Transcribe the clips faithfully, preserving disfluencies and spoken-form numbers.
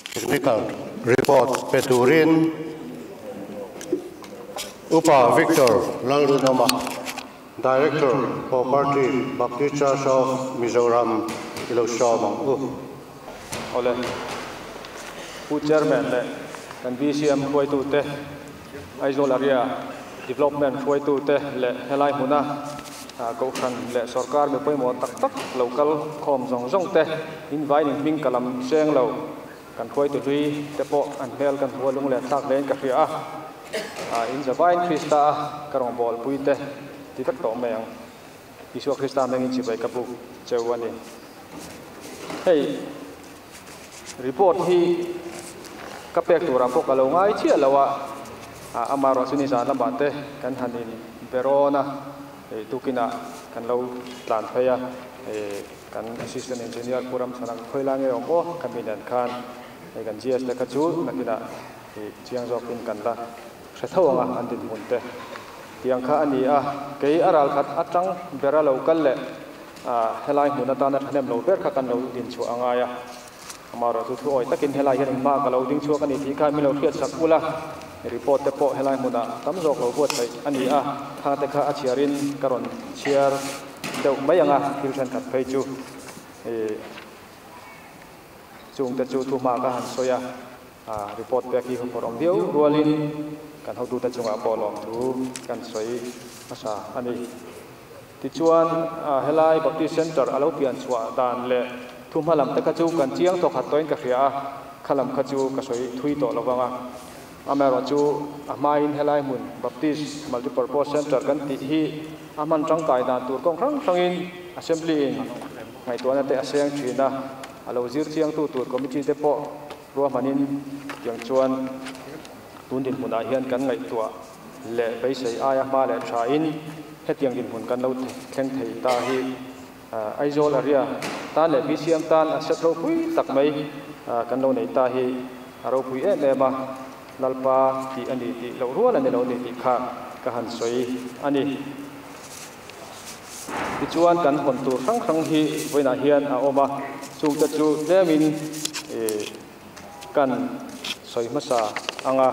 Technical report Peturin Upa Victor Langlunama, Director for Party Baptist Church of Mizoram, Iloshamang U. Ole, Pu Chairman le, kan V C M koi tu te, Aizol area development koi tu te le, helai muna, kau kan le sarkar me poi mo tak tak local khom zong zong te, inviting ming kalam seng lo, kan koi tu ri te po an hel kan hualung le tak len ka khia. In the vine Christa karong bol puite ti tak to meng Isu Christa meng chi bai kapu chewani hey report hi kapek tu rapo kalau ngai chi alawa amaro suni sa lamate kan hanin berona e tukina kan lo tlan phaya e kan assistant engineer puram sanang khoilange ongo kaminan khan e kan G S le kachu nakina e chiang jok in kan la Sethawanga andin munte tiang kha ani a kei aral khat atang bera local le a helai munata na thanem lo ber kha kan lo din chu angaya amaro tu thu oi takin helai hen ma ka lo ding chu kan ti kha mi lo khiat sakula report te po helai muna tam jok lo bot sai ani a kha te kha achiarin karon chiar deu mayanga kilsan khat phei chu e chung te chu thu ma ka han soya a report pe ki horong diu rualin kan hau tu ta chunga polong tu kan soi asa ani ti chuan helai baptist center alo pian chua dan le thumhalam ta ka chu kan chiang to khat toin ka khia khalam kha chu ka soi thui to lawanga amero chu amain helai mun baptist multipurpose center kan ti hi aman tang kai dan tur kong rang sangin assembly in ngai to na te aseng thina alo zir chiang tu tur committee te po ro manin yang chuan tun din mun a hian kan ngai tua le bai sei aya ma le tha in hetiang din mun kan lo thleng thei ta hi Aizol area ta le B C M tan a setro pui tak mai kan lo nei ta hi aro pui e le ma lalpa ti ani ti lo rual ani lo ni ti kha ka han soi ani ti chuan kan hon tur sang sang hi voina hian a oma chung ta chu lemin e kan soi masa anga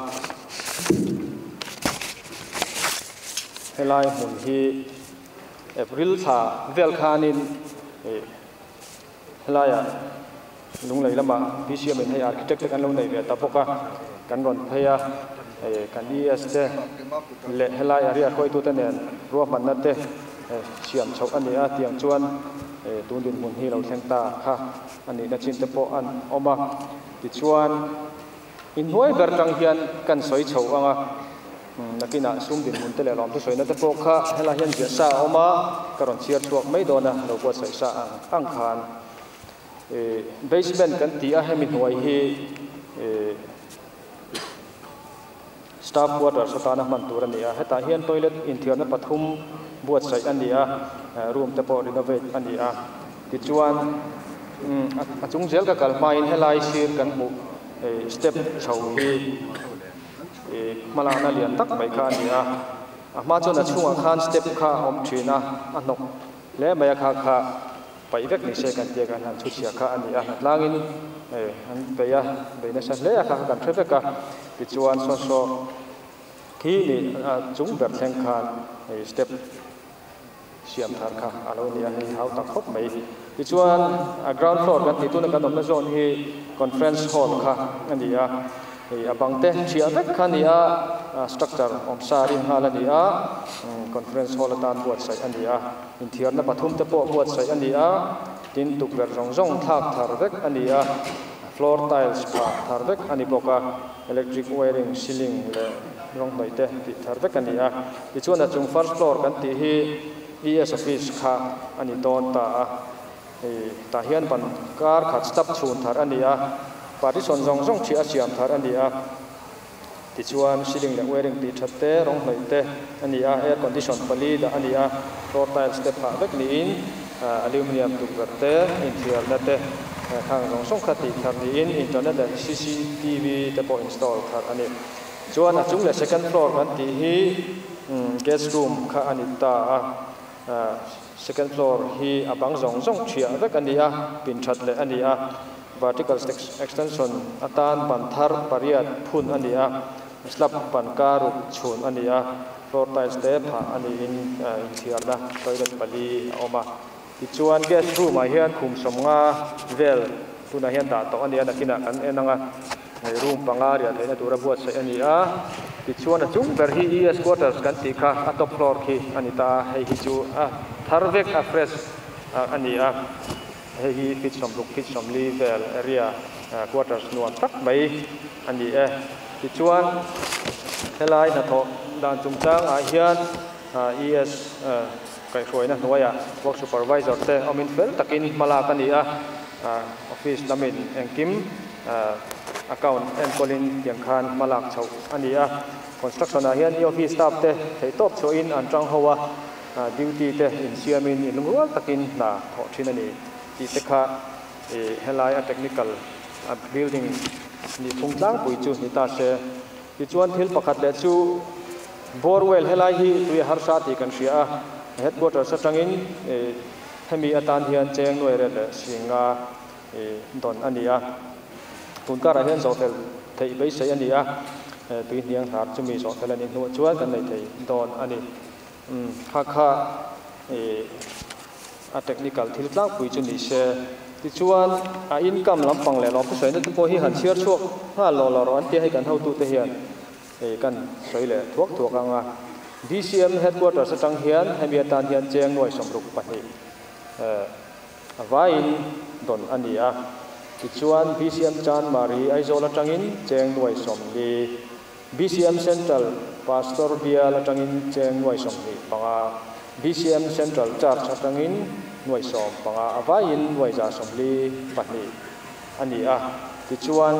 helai mun hi April tha vel khanin e helaya lung lei lama B C M hai architect kan lo nei ve ta poka kan ron phaya e kan E S te le helai area khoi tu tanen ro man na te siam chau ani a tiang chuan e tun din mun hi lo thleng ta kha ani na chin te po an oma ti chuan in hoi ber tang hian kan soi chho anga nakina sum din mun te le rom tu soina te po kha hela hian je sa oma karon chiar chuak mai dona lo ko sai sa ang khan e basement kan ti a hemin hoi hi e staff quarter satana man tur ania heta hian toilet inthirna pathum buat sai ania room te po renovate ania ti chuan a chung zel ka kalma in helai sir kan mu step chau hi e malana lian tak mai kha ania a ma chona chunga khan step kha om thina anok le maya kha kha pai vek ni se kan te kan han chu chia kha ania tlangin e an beya beina san le kha kan theveka ti chuan so so khi ni chung ber thleng khan step siam thar kha alo ni a hi hau tak khop mai ti chuan ground floor kan ti tu na kan nom na zone hi conference hall kha ania e abangte chia vek khania structure om sarin halania conference hall tan buat sai ania inthiar na pathum te po buat sai ania tin tuk ber rong rong thak thar vek ania floor tiles pa thar vek ani boka electric wiring ceiling le rong noi te ti thar vek ania ti chuan a chung first floor kan ti hi E S office kha ani don ta e ta hian ban kar khat stop chhun thar ania partition zong zong chi a siam thar ania ti chuan ceiling le wiring ti thatte rong noi te ania air condition pali da ania floor tiles te pha vek ni in aluminium tu verte interior na te khang rong song khati thar ni in internet and C C T V te po install thar ani chuan a chung le second floor kan ti hi guest room kha ani ta second floor hi abang zong zong thia vek ania pin that le ania vertical extension atan panthar pariat phun ania slab pankaru chhun ania floor tiles te pha ani in in thiarna toilet pali oma tichuan guest room a hian khum somnga vel tuna hian da to ania nakina kan enanga room panga ria theina tura buat sai ania tichuan a chung ber hi es quarters kan ti kha a top floor khi anita hei hi chu a tharvek a fresh ania hei hi fit som luk fit som li vel area quarters nuam tak mai ani e tichuan helai na tho dan chung chang a hian es kai khoi na noya work supervisor te amin fel takin mala kania office lamin engkim account and colin tiang khan malak chau ania construction a hian office staff te thei top cho in an tang howa duty te in siamin in lungwal takin na tho thin ani ti te kha e helai a technical building ni phungtlang pui chu ni ta se ti chuan thil pakhat le chu borewell helai hi tui har sa ti kan ria headquarters atangin e hemi atan hian cheng noi re le singa e don ania tunkara hian zotel thei bei sei ania tui niang har chumi zotel ani nu chuan kan nei thei don ani um kha kha e a technical thil tlang pui chu ni se ti chuan a income lampang le lo pu sei na tu po hi han chiar chuak ha lo lo ron ti hai kan ho tu te hian e kan soi le thuak thuak anga D C M headquarters atang hian hemi atan hian cheng noi somruk pahni eh avain don ania ti chuan B C M chan mari aizol atangin cheng noi som li B C M central pastor bial atangin cheng noi som li panga B C M central church atangin noi som panga avain noi ja som li pahni ania ti chuan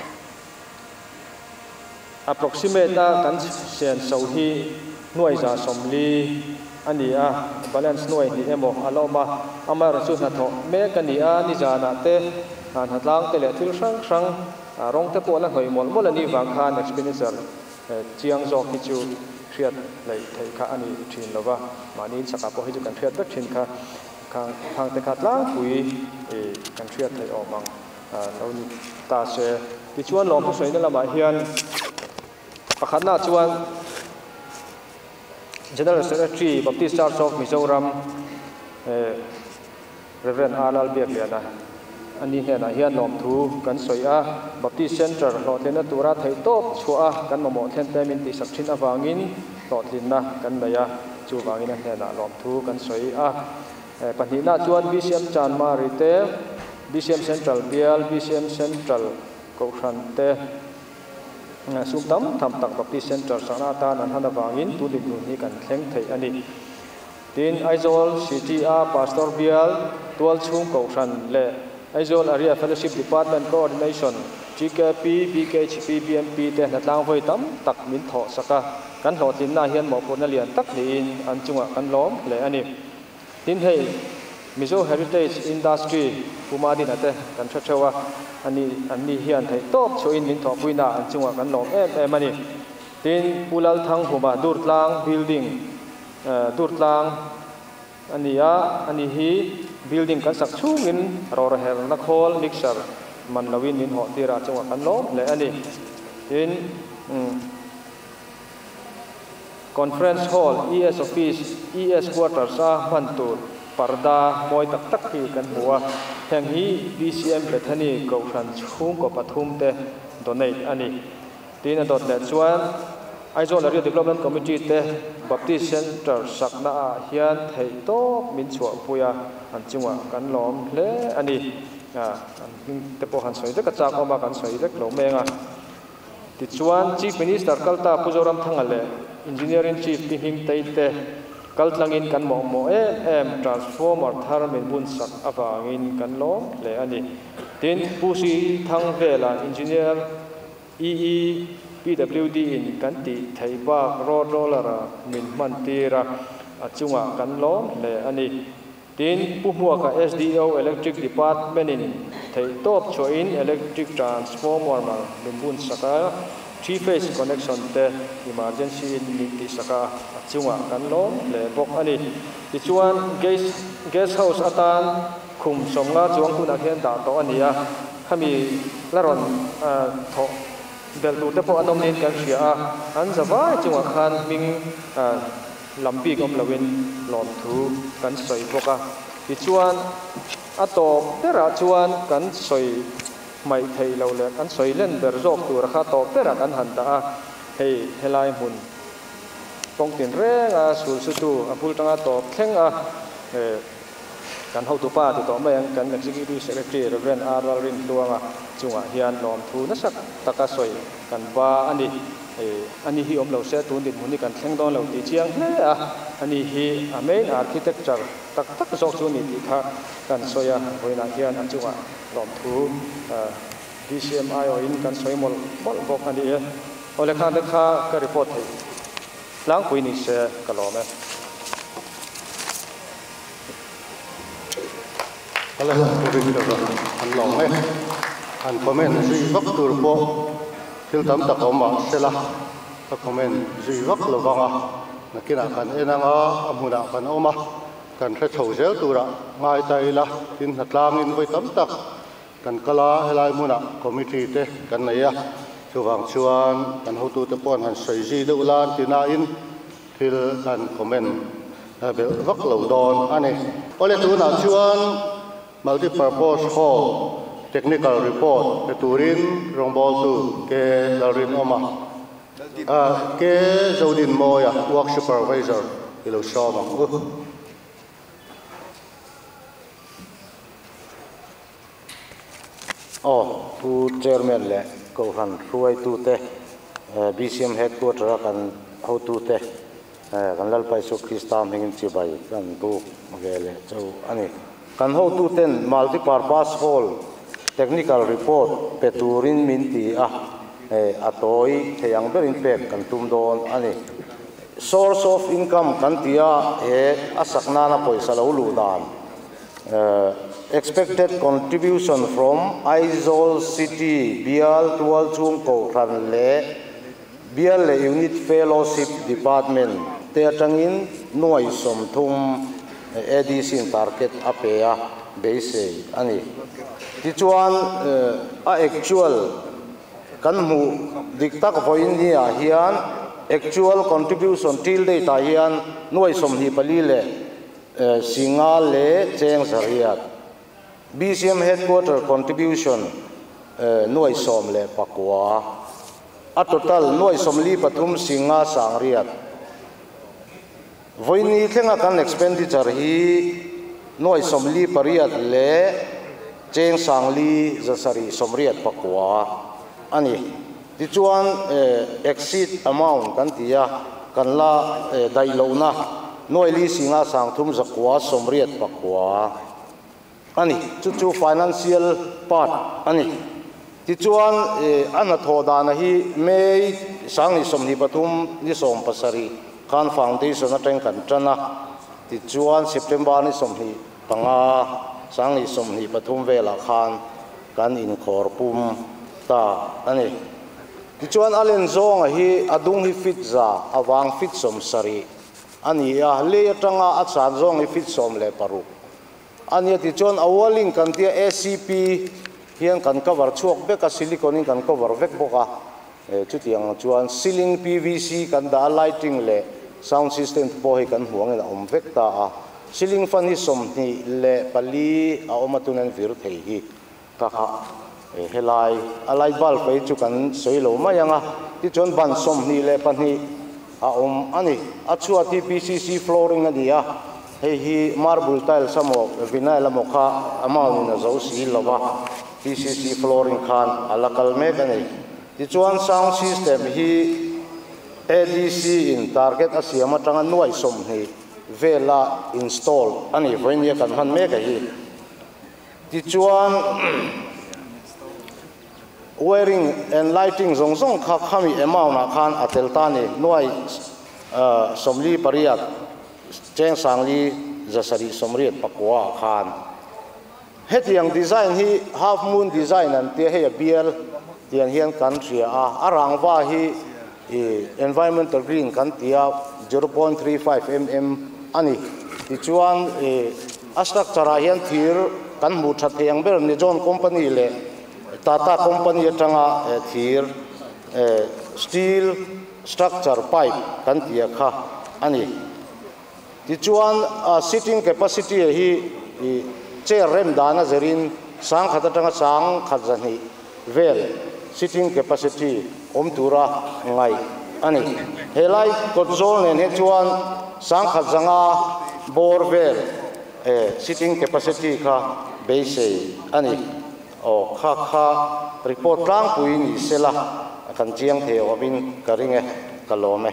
approximate na kan sen so hi nuai za somli ania balance nuai ni emo aloma amar chu na tho me kania ni jana te han hatlang te le thil sang sang rong te po la hoi mol mol ani wang khan expenditure chiang zo ki chu khiat lei thei kha ani thin lova mani chaka po hi chu kan khiat bek thin kha khang khang te khat lang pui e kan khiat thei omang no ni ta se ti chuan lo pu sei na lama hian pakhat na chuan General Secretary Baptist Church of Mizoram Reverend Alal Biakliana ani hena hian nom thu kan soia Baptist Center lo thena tura thei top chua kan mo then te min ti sakhin awangin lo thinna kan maya chu wangin hena lom thu kan soia panina chuan B C M Chanma rite B C M Central Bial B C M Central Kokhan te sum tam tham tak Baptist Center sana ta nan hana wangin tu dik nu ni kan thleng thei ani tin aizol city a pastor bial twal chung ko ran le aizol area fellowship department coordination G K P B K H P B M P te na tlang hoi tam tak min tho saka kan lo tin na hian mo pon lian tak ni in an chunga kan lom le ani tin hei Mizo Heritage Industry Pumadin ate kan thathewa ani ani hian thei top cho in min tho puina an chunga kan lom em em ani tin pulal thang huma durtlang building durtlang ania ani hi building kan sak chungin ror hel na khol mixer man lawin min ho tira chunga kan lom le ani tin conference hall E S office E S quarters a mantur parda moi tak tak hi kan huwa heng hi B C M Bethany ko ran chung ko pathum te donate ani tin dot le chuan aizol area development committee te Baptist Center sakna a hian thei to min chua puya an chunga kan lom hle ani a te po han soi de ka chak oma kan soi de lo menga ti chuan chief minister kalta pujoram thangale engineering chief ti hing tei te kaltlangin kan mo mo em em transformer tharmin bun sak awangin kan lom le ani tin pusi thang vela engineer E E P W D in kan ti theiba road roller min man tira achunga kan lom le ani tin puhua ka S D O electric department in thei top join electric transformer ma min bun saka three phase connection te emergency ni ti saka achunga kan lom le bok ani ti chuan gas gas house atan khum somnga chuang tu na hian da to ania ขมีละรอนทอเดลตูเตพออันนมเนียนกันเสียอันจะว่าจังหวะคันมิงลำปีกอมลวินหลอมทูกันสวยพวกอ่ะที่ชวนอัตโตเตระชวนกันสวยไม่ไทยเราเลยกันสวยเล่นเบอร์โจกตัวราคาโตเตระกันหันตาเฮเฮลายมุนตรงtiền rẽ à sủi sủi tu à phul tăng à tổ khen àกันเฮาตัวป้าตัวต่อมายังกัน executive secretary Reverend Arwal Rin ตัวอ่ะจังหวะเฮียนลอมทูนักสักตะกะสวยกันว่าอันนี้อันนี้ฮีอมเราเสียตัวดินหุ่นนี่กันแข่งดอนเราตีเชียงเฮ้อ่ะอันนี้ฮีอเมนอาร์คิเทคเจอร์ตักตักสอกชวนนี่ที่ท่ากันสวยอ่ะหอยนาเฮียนอันจังหวะลอมทูอ่า ดี ซี เอ็ม ไอ อินกันสวยหมดหมดบอกอันนี้เอาเลยค่ะเด็กค่ะก็รีพอร์ตให้ล้างคุยนี่เสียกันหรอไหมอะไรตัวนี้เราอันหลงไหมอันคอมเมนต์ซีวักตัวโบที่ทำตะกอมาเสละตะคอมเมนต์ซีวักระวังอ่ะนักกินอาการเอ็นอ่ะอามุนากันออกมากันแค่โฉเซลตัวละง่ายใจละกินหัดลางอินไว้ทำตักกันกลาให้ลายมุนาคอมมิตี้เตกันไหนอ่ะช่วงชวนกันหัวตัวตะปอนหันใส่ซีดูลานที่น่าอินที่กันคอมเมนต์เบลวักเหล่าดอนอันนี้ก็เลยตัวน่าชวน multi-purpose hall technical report peturin rongbol tu ke larin oma a ke zodin moya work supervisor ilo shoma oh tu chairman le ko han ruai tu te B C M headquarter kan ho tu te kan lal pai so kristam hingin chi bai kan tu magele chau ani kan ho tu ten multi-purpose hall technical report peturin minti a atoi theyang berin pek kan tum don ani source of income kan tia he asakna na poisa lo lu dan expected contribution from Aizawl City Bial Tual Chung ko ran le Bial le unit fellowship department te atangin noi som thum A D C target apea base ani tichuan a actual kan mu diktak voin ni a hian actual contribution till date a hian noi som hi pali le singa le cheng zariat B C M headquarter contribution noi som le pakwa a total noi som li pathum singa sangriat voini thenga kan expenditure hi noi somli pariat le cheng sangli zasari somriat pakwa ani tichuan exit amount kan tia kan la dailona noi li singa sang thum zakwa somriat pakwa ani chu chu financial part ani tichuan ana thodana hi mei sangi somni pathum ni som pasari kan foundation na teng kan chana ti chuan September ni somhi panga sangi somhi pathum vela khan kan in khor pum ta ani ti chuan alen zong hi adung hi fit za awang fit som sari ani a le atanga a chan zong hi fit som le paru ani ti chuan awaling kan tia A C P hian kan cover chuak beka silicon kan cover vek boka chu tiang chuan ceiling P V C kan da lighting le sound system po hi kan huang ena om vek ta a ceiling fan hi som ni le pali a omatunan vir thei hi ka kha helai alai bal pe chu kan soilo ma yanga ti chon ban som ni le pani a om ani a chua ti P C C flooring ani a hei hi marble tile samo vinyl mo kha amau ni na zo si lawa P C C flooring khan alakal me ani ti chuan sound system hi A D C in target asiama tanga nuai som hi vela install ani voinia kan han me ka hi ti chuan wiring and lighting zong zong kha khami amount na khan atel ta ni nuai somli pariat cheng sangli zasari somriat pakwa khan hetiang design hi half moon design an te he bial tian hian kan ria a arangwa hi environmental green kan tia zero point three five millimeter ani ti chuan a structure hian thir kan mu that theng ber ni John company le Tata Company atanga thir steel structure pipe kan tia kha ani ti chuan sitting capacity hi chair rem dana zerin sang khata tanga sang khadzani vel sitting capacity om tura ngai ani helai kotzol nen he chuan sang khadzanga bor vel sitting capacity kha base ani o kha kha report lang puin sela kan chiang theo abin karinge kalome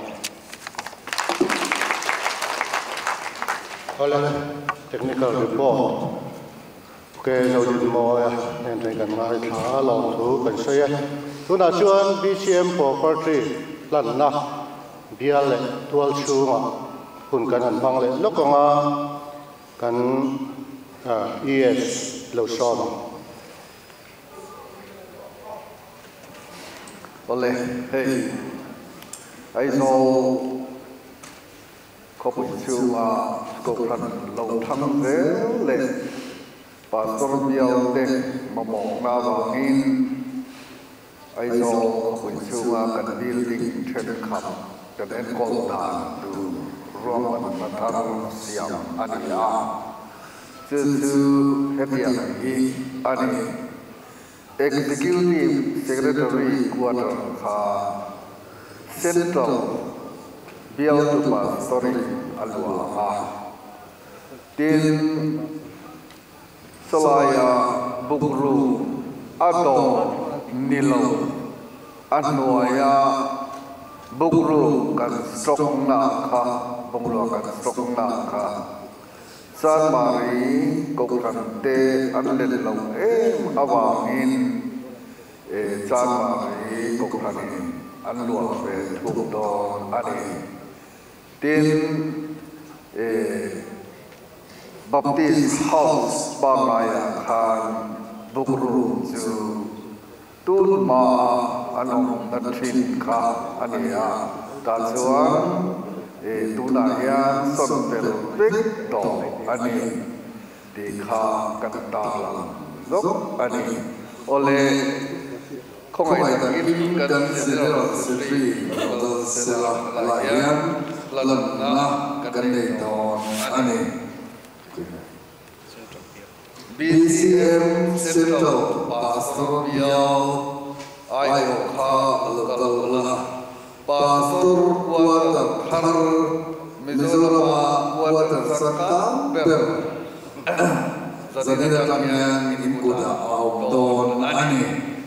Hola, technical report. Ke zo dit mo ya, nen ren kan ngai tha long thu kan se ya. Tu na chuan B C M property lan na bial le tual chu ma hun kan an bang le lokonga kan E S lo som. Ole, hey, I know couple two uh go run low thang there le pastor biao de mamong na wangin I know couple two uh kan building ten cup kan en kol dan tu ruang an matar siam ania tu tu hetia ni ani Executive Secretary Quarter ha Central Bill Story Alwa ha Tin Salaya Bukru Ado Nilo Anwaya Bukru kan stok na ka Bukru kan stok na ka San Mari Kokrante Anlen Long Em Awangin San Mari Kokranin Anluang Ve Tukdon Adi Tin Baptist House Bangaya Khan Bukru Zu Tun Ma Anong Natrin Ka Ania Tazuan Tunaya Sontel Victor Ani Dikha Kantalang Lok Ani Ole Kongai Dagin Kan Sedera Sri Kalau Selah Layan Lalana Kandeton Ani B C M Central Pastor Biao Ayo Kha Alkalala Pastor Kuala Har Mizoram Kuala Sarkam Ber Zadidaknya ini kuda Audon Ani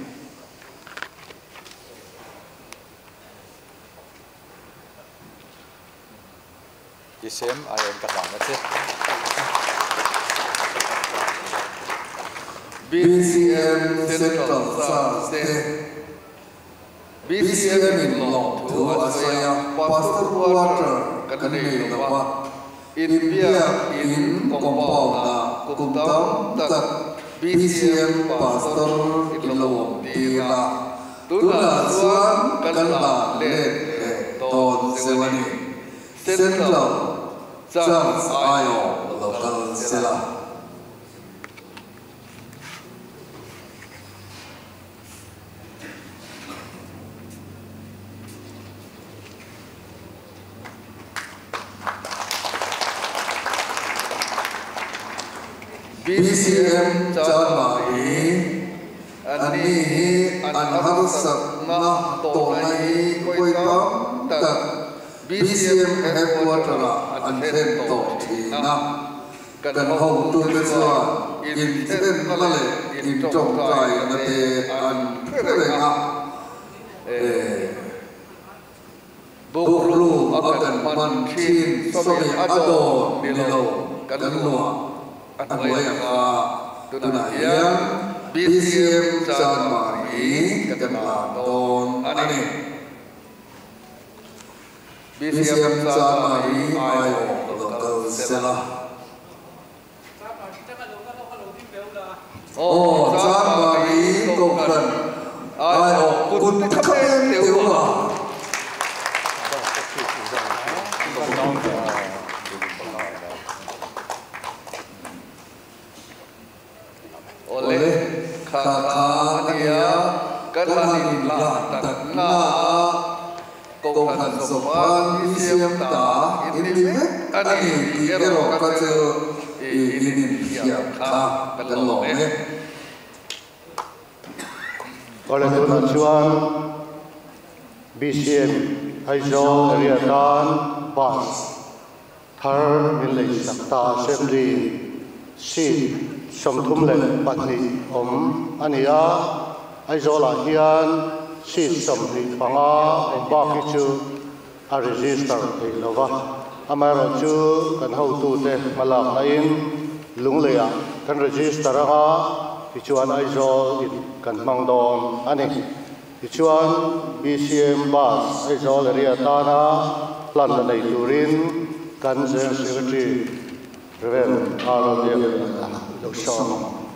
Isem ayon kasama sih B C M Central Sa B C M in long to asaya pastor water kanei lawa India in compound na kumtam tak B C M pastor in lawa tira tuna suan kanla le ton sewani central chang ayo local sela B C M Jamai Ani Anharsak na Tonai Koikam Tak B C M Headquarter Anten Toti Na Kan Hong Tu Beswa In Ten Male In Chong Kai Nate An Kerenga Bukru Akan Manchin Sobi Ado Nilo Kan Lua Anwaya ka tunayang B C M Jamai Katanaton Ani B C M Jamai Ayo Local Sela Oh Jamai Kokran Ayo Kun Kapen Tewa oleh kakak in la tak na ko han so pan ni siam ta in ni me ani ero ka chu in in ya kha kan lo me Oleh tuan cuan B C M Haizol area dan bas thar min lei sakta assembly si som thum le patni om ania Haizola hian si som ni panga om ba ki chu a register ei lova amaro chu kan ho tu te malak na in lung le ya kan register ha ti chuan Haizol in kan mang don ani ti chuan B C M bas Haizol area tana plan na nei turin kan zen secretary revel alo de lo shon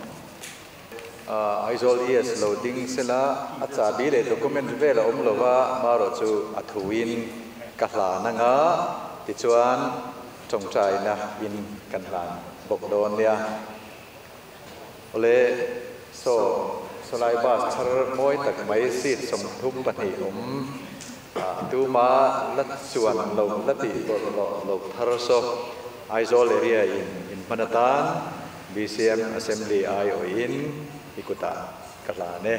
Haizol E S loading sela acha bi le document vela om lova maro chu athuin ka hla na nga ti chuan chongchai na in kan hlan bok don lia ole so solai ba char moi tak mai sit som thum pani om tu ma lat chuan lo lati lo lo lo thar so Haizol area in in Manatan B C M assembly ai o in ikuta kalane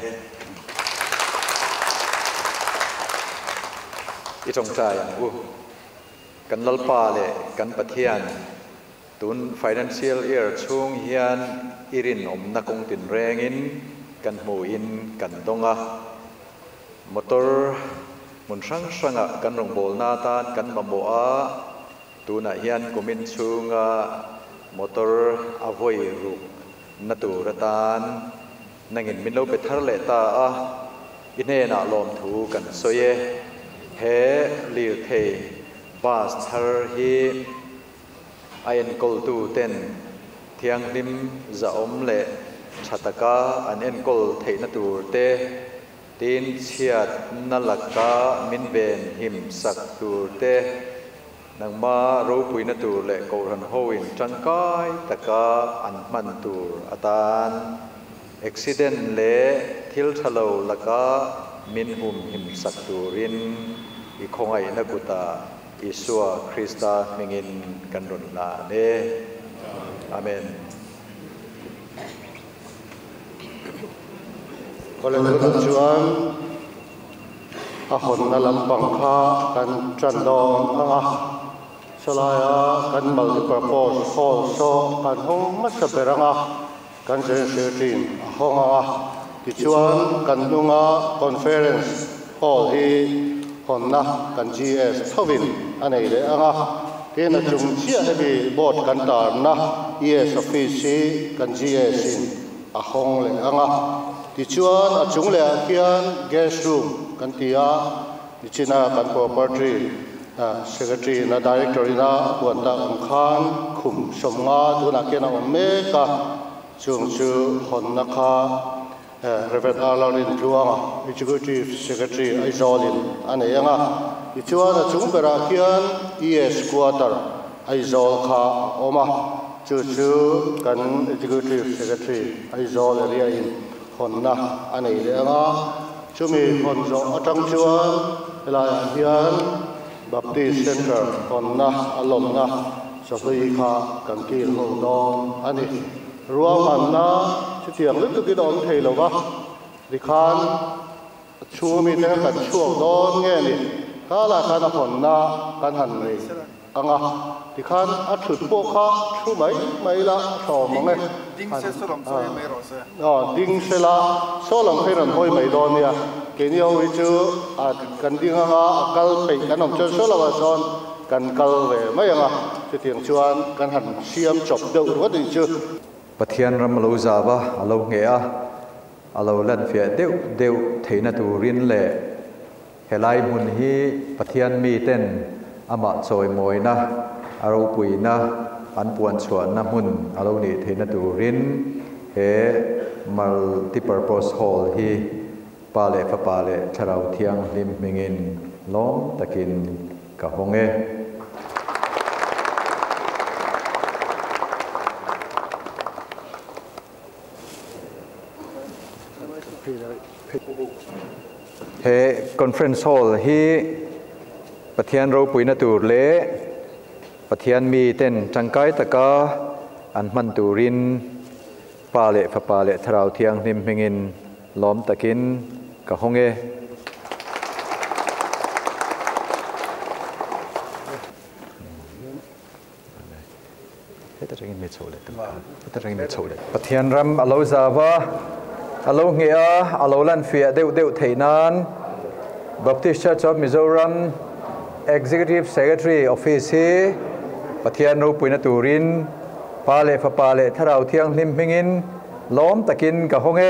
itong chai u kan lalpa le kan pathian tun financial year chung hian irin om na kong tin rengin kan mu in kan donga motor mun sang sanga kan rong bol na tan kan mamoa tuna hian komin chunga motor avoi ru naturatan nangin min lo pe thar le ta a ine na lom thu kan soye he lir the bas thar hi ayen kol tu ten thiang lim za om le chataka an en kol thei na tur te tin chiat na laka min ben him sak tur te nang ma ro pui na tur le ko ran hoin changkai taka an man tur atan accident le thil thalo laka min hum him sak turin i khongai na kuta Isua Krista mingin kan ron la ne amen Oleh tuan cuan a hon na lampang kha kan tran don anga salaya kan multipurpose hall so kan hong masa beranga kan zen thirteen a hong anga ti chuan kan dunga conference hall hi hon na kan G S thawin anei le anga tin a chung chia hebi board kan tar na E S office kan G S in a hong le anga ti chuan a chung le khian guest room kan tia ti china kan property secretary na director ina buan ta ang khan khum somnga tuna kena omme ka chung chu hon na kha reverend alarin tuanga executive secretary Aizolin ane anga ti chuan a chung bera khian E S quarter Aizol kha oma chu chu kan executive secretary Aizol area in hon na ane le anga chumi hon zo atang chuan la hian Baptist Center hon na alom na sahui kha kan ki ho don ani ruang han na chu tiang lu ki don thei lo wa ri khan chu mi te kan chuak don nge ni ka la kan hon na kan han nei anga ti khan a thut po kha thu mai mai la tho mong e ding se so lam so mai ro se no ding se la so lam phei ran hoi mai don ya ke ni oi chu a kan ding anga kal pe kan om chu so la wa son kan kal ve mai anga ti tiang chuan kan han siam chop deu ro ding chu pathian ram lo zawa alo nge a alo lan fia deu deu theina turin le helai mun hi pathian mi ten ama choi moina aro puina an puan chuan na mun alo ni theina turin he multipurpose hall hi pale fa pale tharau thiang lim mingin lom takin ka honge เฮคอนเฟรนซ์ฮอลฮีปะเทียนเราปุยนาตูเล่ปะเทียนมีเต้นจังไกตะกาอันมันตูรินปาเละฟะปาเละทราวเทียงนิมเฮงินล้อมตะกินกะฮงเอแต่ยังไม่โชว์เลยแต่ยังไม่โชว์เลยปะเทียนรำอโลซาวะอโลเงียอโลลันเฟียเดวเดวเทนัน Baptist Church of Mizoram Executive Secretary Office ฮีปะเทียนรูปุยนาตูรินปาเลฟปาเลทราวเทียงลิมพิงินล้อมตะกินกะฮงเอ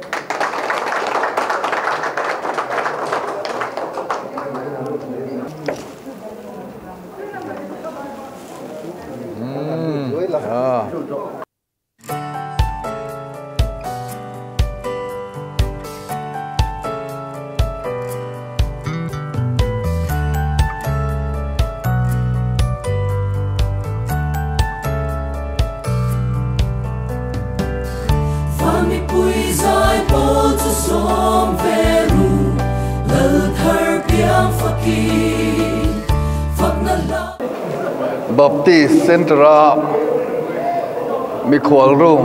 บัพติสเซนตรามีขวลรุ่ง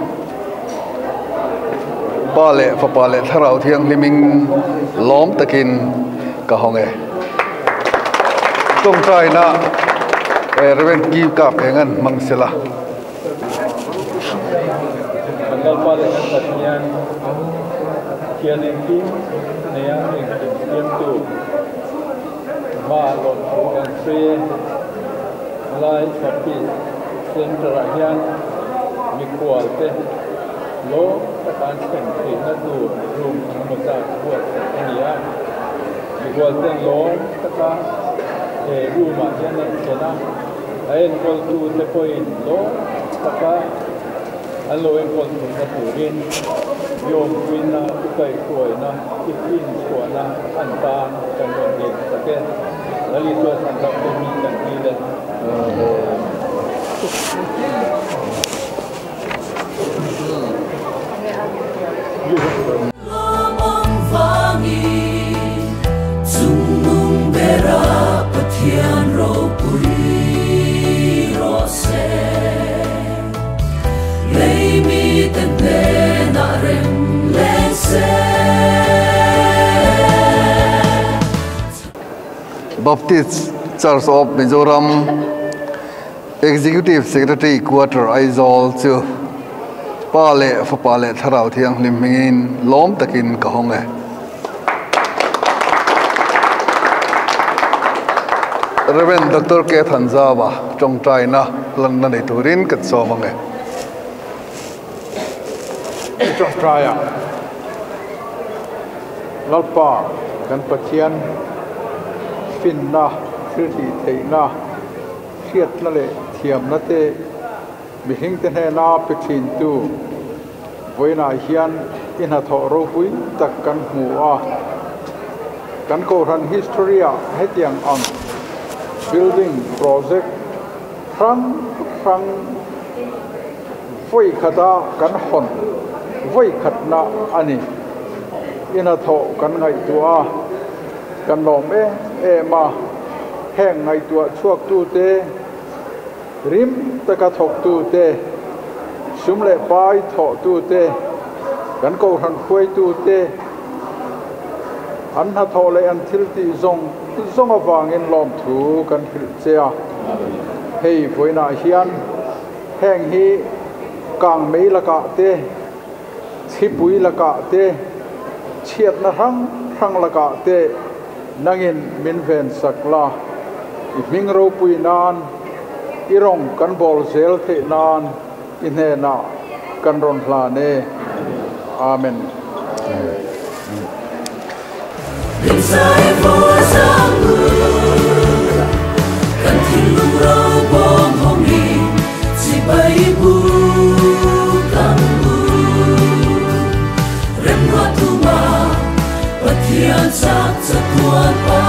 ปาเล่ฟปาเล่ทราวเทียงลิมิงล้อมตะกินกะฮองเอตรงใจนะเอเรเวนกีกับเองันมังสลา Tanggal pada yang kian ini yang yang tu balon yang free mulai tapi sentrahian mikual teh lo akan sentri nadu rum mata buat ini ya mikual teh lo kata eh rumah yang sana lain kalau tu tepoin lo kata Alo yang kau nak turin, yom kuina, kai kuina, ikin kuina, antan, dan orang sakit. Lalu itu sangat demi dan tidak. Lomong vangi, sungguh berat petian ropuri rose. Maybe the day not Baptist Church of Mizoram Executive Secretary Quarter Aizol to Pale for Pale Tharau Thiang Limingin Lom Takin Kahonge Reverend Doctor K. Thanzawa trong China London Iturin Katsomange Australia Lalpa kan Pathian Finna Sriti Theina Khiat na le thiam na te mihing te he na pithin tu voina hian in ha tho ro pui tak kan hmu a kan ko ran history a hetiang ang building project frang frang voi khata kan hon voi khatna ani ina tho kan ngai tua kan lom e e ma heng ngai tua chuak tu te rim taka thok tu te sumle pai tho tu te kan ko han khoi tu te an ha tho le an thil ti zong zong awang in lom thu kan hil chea hei voina hian heng hi kang mei laka te Hipui laka te chiat na hang hang laka te nangin minven sakla iming ro pui nan irong kan bol zel the nan inhe na kan ron hla ne amen kan thilu ro bom hong hi si bai bu Pathian sak sa tuan